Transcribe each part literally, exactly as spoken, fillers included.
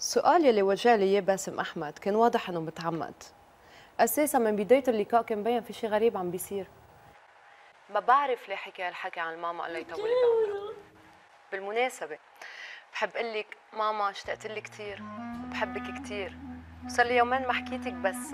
السؤال يلي وجه لي اياه باسم احمد كان واضح انه متعمد. اساسا من بدايه اللقاء كان مبين في شيء غريب عم بيصير. ما بعرف ليه حكى هالحكي عن ماما الله يطول بعمرها. بالمناسبه بحب اقول لك ماما اشتقت لك كثير وبحبك كثير، وصار لي يومين ما حكيتك بس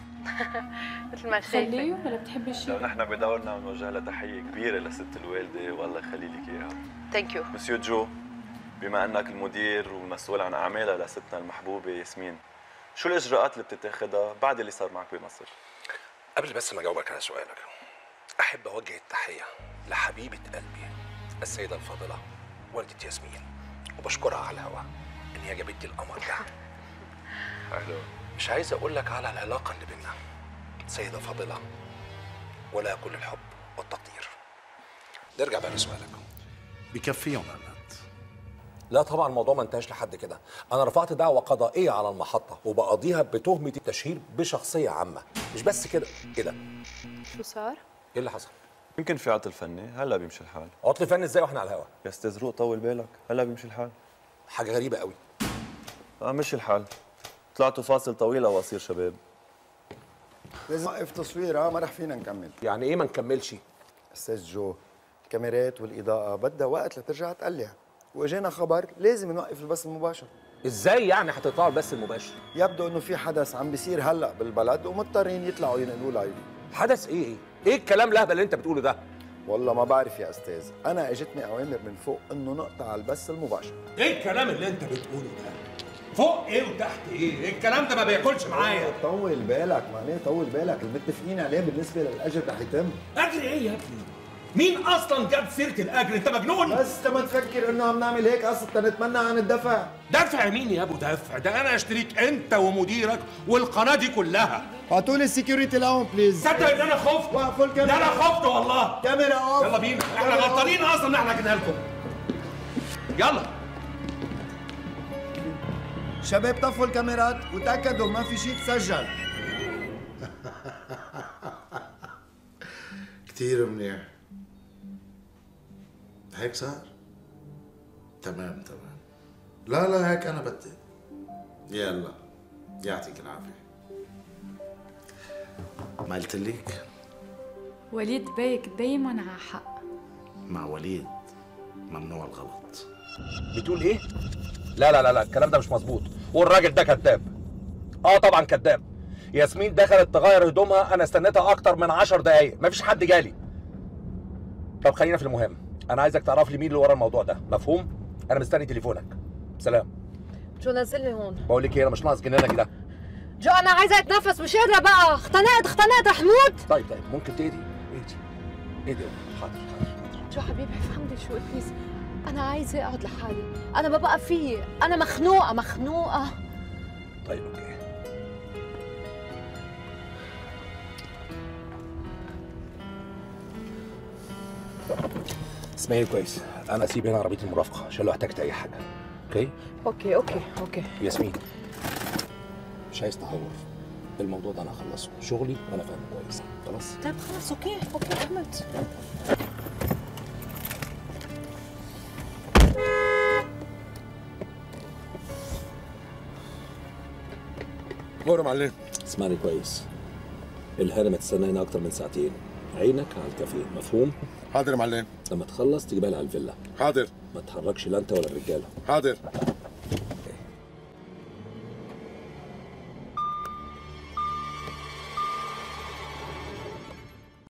مثل ما شايفه. خليه ولا بتحبي الشيء؟ لو نحن بدورنا بنوجه لها تحيه كبيره لست الوالده والله يخلي لك اياها. ثانك يو. مسيو جو، بما انك المدير والمسؤول عن اعمالها لستنا المحبوبه ياسمين، شو الاجراءات اللي بتتخذها بعد اللي صار معك بمصر؟ قبل بس ما اجاوبك على سؤالك، احب اوجه التحيه لحبيبه قلبي السيده الفاضله والدة ياسمين، وبشكرها على الهوا ان هي جابت لي القمر ده. حلو. مش عايز اقول لك على العلاقه اللي بينا، سيده فاضله ولا كل الحب والتقدير. نرجع بقى لسؤالك. بكفيهم هالقد؟ لا طبعا الموضوع ما انتهاش لحد كده. انا رفعت دعوه قضائيه على المحطه وبقاضيها بتهمه التشهير بشخصيه عامه. مش بس كده كده. شو صار؟ ايه اللي حصل؟ يمكن في عطل فني، هلا بيمشي الحال. عطل فني ازاي واحنا على الهوا؟ يا استاذ روق طول بالك، هلا بيمشي الحال. حاجه غريبه قوي. اه مشي الحال. طلعتوا فاصل طويل او قصير شباب؟ لازم نوقف تصوير، ها ما رح فينا نكمل. يعني ايه ما نكملش؟ استاذ جو، الكاميرات والاضاءه بدها وقت لترجع تقلع، واجانا خبر لازم نوقف البث المباشر. ازاي يعني هتقطعوا البث المباشر؟ يبدو انه في حدث عم بيصير هلا بالبلد ومضطرين يطلعوا ينقلوه لايف. حدث ايه ايه؟ ايه الكلام الهبل اللي انت بتقوله ده؟ والله ما بعرف يا استاذ، انا اجتني اوامر من فوق انه نقطع البث المباشر. ايه الكلام اللي انت بتقوله ده؟ فوق ايه وتحت ايه؟ الكلام ده ما بياكلش معايا. طول بالك، معناه طول بالك، المتفقين عليه بالنسبه للاجر رح يتم. اجر ايه يا ابني؟ مين اصلا جاب سيره الاجر؟ انت مجنون؟ بس انت ما تفكر انه عم نعمل هيك اصلا نتمنى عن الدفع. دفع مين يا ابو دفع؟ ده انا اشتريك انت ومديرك والقناه دي كلها. اعطوا لي السكيورتي الاون بليز. تصدق ان انا خفت؟ وقفوا الكاميرا. ده انا خفت والله. كاميرا اوف. يلا بينا، احنا غلطانين اصلا ان احنا جينا لكم. يلا شباب طفوا الكاميرات وتاكدوا ما في شيء تسجل. كتير منيح. هيك صار؟ تمام تمام. لا لا هيك أنا بدي. يلا يعطيك العافية. ما قلت لك؟ وليد بيك دايما على حق. مع وليد ممنوع الغلط. بتقول ايه؟ لا لا لا لا الكلام ده مش مظبوط، والراجل ده كذاب. اه طبعا كذاب. ياسمين دخلت تغير هدومها، انا استنيتها اكتر من عشر دقايق، مفيش حد جالي. طب خلينا في المهم، انا عايزك تعرف لي مين اللي ورا الموضوع ده، مفهوم؟ انا مستني تليفونك. سلام. جو نزلني هون. بقول لك ايه، انا مش ناقص جنانك ده. جو انا عايزه اتنفس، مش قادره بقى، اختنقت اختنقت رح موت. طيب طيب ممكن تهدي؟ اهدي اهدي. حاضر حاضر. جو حبيبي افهمني شو بليز، انا عايزه اقعد لحالي، انا ما بقى فيي، انا مخنوقه مخنوقه. طيب اوكي. اسمعي كويس، انا اسيب هنا عربيه المرافقه عشان لو احتجت اي حاجه. اوكي؟ اوكي اوكي اوكي. ياسمين مش عايز تهور، الموضوع ده انا هخلصه، شغلي وانا فاهمه كويس. خلاص؟ طيب خلاص اوكي اوكي احمد. غور معلم. اسمعني كويس، الهانه ما تستنى هنا اكتر من ساعتين، عينك على الكافيه، مفهوم؟ حاضر معلم. لما تخلص تجيبها لي على الفيلا. حاضر. ما تتحركش لا انت ولا الرجاله. حاضر.